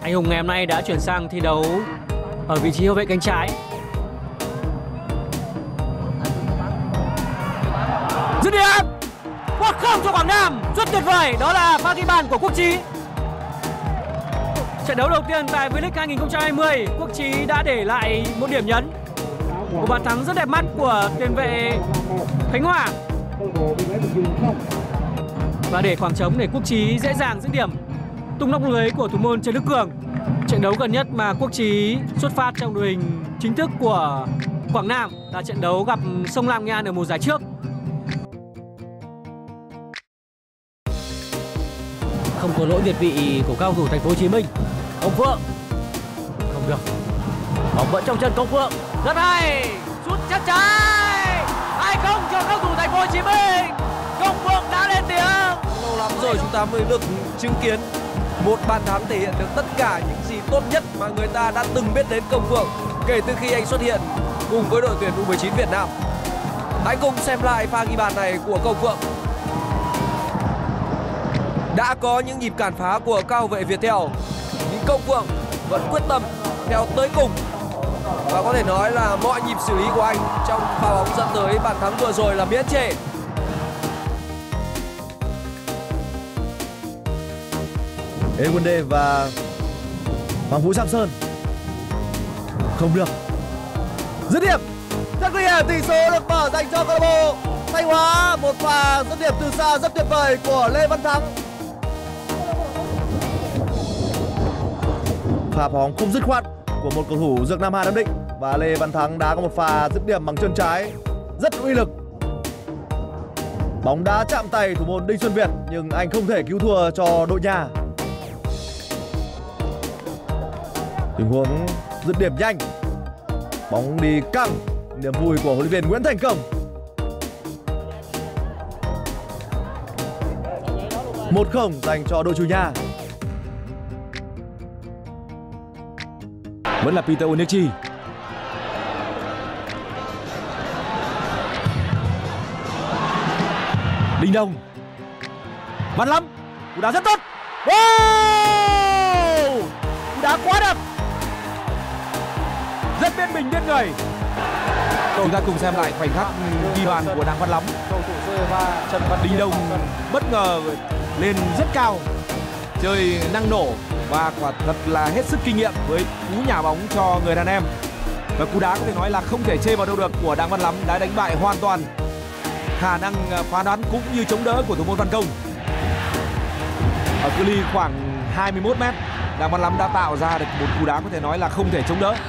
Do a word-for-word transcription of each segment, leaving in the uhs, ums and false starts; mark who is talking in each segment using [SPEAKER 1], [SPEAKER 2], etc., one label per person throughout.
[SPEAKER 1] Anh Hùng ngày hôm nay đã chuyển sang thi đấu ở vị trí hậu vệ cánh trái. Dứt điểm một không cho Quảng Nam, rất tuyệt vời. Đó là pha ghi bàn của Quốc Chí. Trận đấu đầu tiên tại V-League hai nghìn không trăm hai mươi, Quốc Chí đã để lại một điểm nhấn. Một bàn thắng rất đẹp mắt của tiền vệ Khánh Hòa. Và để khoảng trống để Quốc Chí dễ dàng dứt điểm tung nóc lưới của thủ môn Trần Đức Cường. Trận đấu gần nhất mà Quốc Chí xuất phát trong đội hình chính thức của Quảng Nam là trận đấu gặp Sông Lam Nghệ An ở mùa giải trước.
[SPEAKER 2] Không có lỗi việt vị của cao thủ Thành phố Hồ Chí Minh. Công Phượng không được, bóng vẫn trong chân Công Phượng, rất hay, sút chắc trái, hai không cho cao thủ Thành phố Hồ Chí Minh. Công Phượng đã lên tiếng.
[SPEAKER 3] Lâu lắm rồi chúng ta mới được chứng kiến một bàn thắng thể hiện được tất cả những gì tốt nhất mà người ta đã từng biết đến Công Phượng kể từ khi anh xuất hiện cùng với đội tuyển U mười chín Việt Nam. Hãy cùng xem lại pha ghi bàn này của Công Phượng. Đã có những nhịp cản phá của cao hậu vệ Viettel, nhưng Công Phượng vẫn quyết tâm theo tới cùng. Và có thể nói là mọi nhịp xử lý của anh trong pha bóng dẫn tới bàn thắng vừa rồi là miễn trệ.
[SPEAKER 4] Ewende và Hoàng Vũ Sam Sơn không được. Dứt điểm rất nguy hiểm, tỷ số được mở dành cho câu lạc bộ Thanh Hóa. Một pha dứt điểm từ xa rất tuyệt vời của Lê Văn Thắng. Pha bóng không dứt khoát của một cầu thủ Dược Nam Hà Nam Định, và Lê Văn Thắng đã có một pha dứt điểm bằng chân trái rất uy lực. Bóng đã chạm tay thủ môn Đinh Xuân Việt nhưng anh không thể cứu thua cho đội nhà. Tình huống dứt điểm nhanh, bóng đi căng, niềm vui của huấn luyện viên Nguyễn Thành Công. một không dành cho đội chủ nhà.
[SPEAKER 5] Vẫn là Peter Onechi. Đình Đồng, Văn Lâm, cú đá rất tốt. Wow! Cú đá quá đẹp, rất biết mình biết người. Chúng ta cùng xem lại khoảnh khắc ghi bàn của Đặng Văn Lắm. Đình Đồng bất ngờ lên rất cao, chơi năng nổ và quả thật là hết sức kinh nghiệm với cú nhả bóng cho người đàn em. Và cú đá có thể nói là không thể chê vào đâu được của Đặng Văn Lắm, đã đánh bại hoàn toàn khả năng phán đoán cũng như chống đỡ của thủ môn Văn Công. Ở cự ly khoảng hai mươi mốt mét, Đặng Văn Lắm đã tạo ra được một cú đá có thể nói là không thể chống đỡ.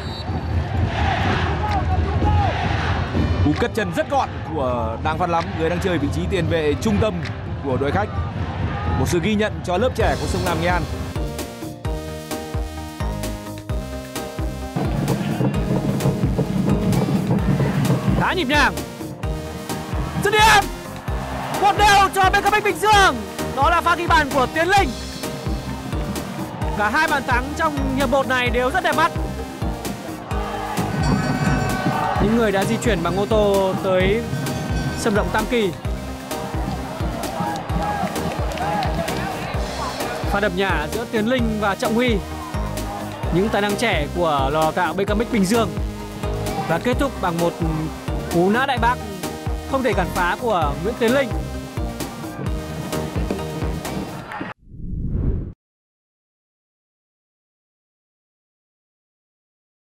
[SPEAKER 5] Cú cất chân rất gọn của Đặng Văn Lắm, người đang chơi vị trí tiền vệ trung tâm của đội khách. Một sự ghi nhận cho lớp trẻ của Sông Lam Nghệ An.
[SPEAKER 1] Đá nhịp nhàng, dứt điểm một đều cho bê ca ép Bình Dương. Đó là pha ghi bàn của Tiến Linh. Cả hai bàn thắng trong hiệp một này đều rất đẹp mắt. Những người đã di chuyển bằng ô tô tới sân vận động Tam Kỳ. Pha đập nhả giữa Tiến Linh và Trọng Huy, những tài năng trẻ của lò đào tạo bê ca ép Bình Dương, và kết thúc bằng một cú nã đại bác không thể cản phá của Nguyễn Tiến Linh.